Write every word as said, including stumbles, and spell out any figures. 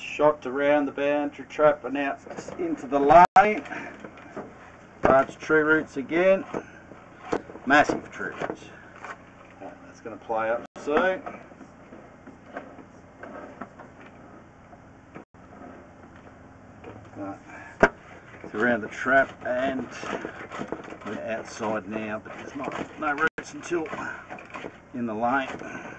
shot around the boundary trap and out into the lane. Large tree roots again. Massive tree roots. Right, that's going to play up soon. Right. It's around the trap and we're outside now, but there's not no roots until in the lane.